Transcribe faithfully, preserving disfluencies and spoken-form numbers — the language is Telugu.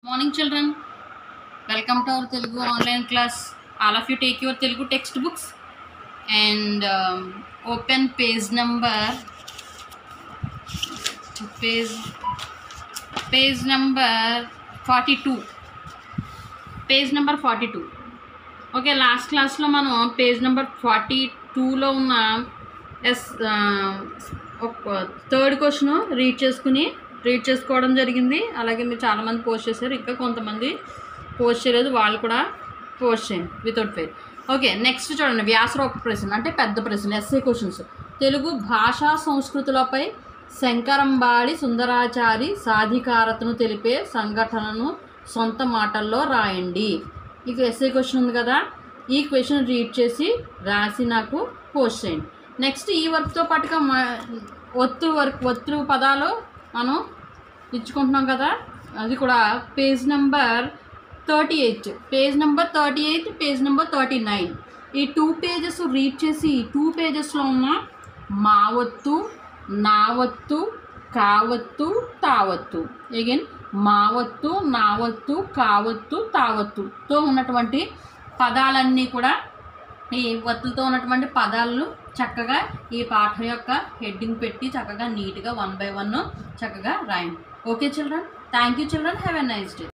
Morning children, welcome to our Telugu online class. All of you take your Telugu textbooks and um, open page number page page number forty-two. Page number forty-two. Okay, last class lo mano page number forty-two lo unna yes third question read చేసుకుని రీడ్ చేసుకోవడం జరిగింది. అలాగే మీరు చాలామంది పోస్ట్ చేశారు, ఇంకా కొంతమంది పోస్ట్ చేయలేదు, వాళ్ళు కూడా పోస్ట్ చేయండి వితౌట్ ఫెయిల్. ఓకే, నెక్స్ట్ చూడండి, వ్యాసరూప ప్రశ్న అంటే పెద్ద ప్రశ్న, ఎస్ఏ క్వశ్చన్స్. తెలుగు భాషా సంస్కృతులపై శంకరంబాడి సుందరాచారి సాధికారతను తెలిపే సంఘటనను సొంత మాటల్లో రాయండి. ఇక ఎస్ఏ క్వశ్చన్ ఉంది కదా, ఈ క్వశ్చన్ రీడ్ చేసి రాసి నాకు పోస్ట్ చేయండి. నెక్స్ట్ ఈ వర్క్తో పాటుగా మా ఒత్తు వర్క్ ఒత్తు పదాలు మనం ఇచ్చుకుంటున్నాం కదా, అది కూడా page number thirty eight page number thirty eight page number thirty nine ఈ టూ పేజెస్ రీడ్ చేసి ఈ టూ పేజెస్లో ఉన్న మా ఒత్తు, నా ఒత్తు, కావత్తు, తావత్తు, అగైన్ మా ఒత్తు, నా ఒత్తు, కావత్తు, తావత్తుతో ఉన్నటువంటి పదాలన్నీ కూడా, ఈ ఒత్తులతో ఉన్నటువంటి పదాలను చక్కగా ఈ పాఠం యొక్క హెడ్డింగ్ పెట్టి చక్కగా నీట్గా వన్ బై వన్ చక్కగా రాయండి. Okay children, thank you children, have a nice day.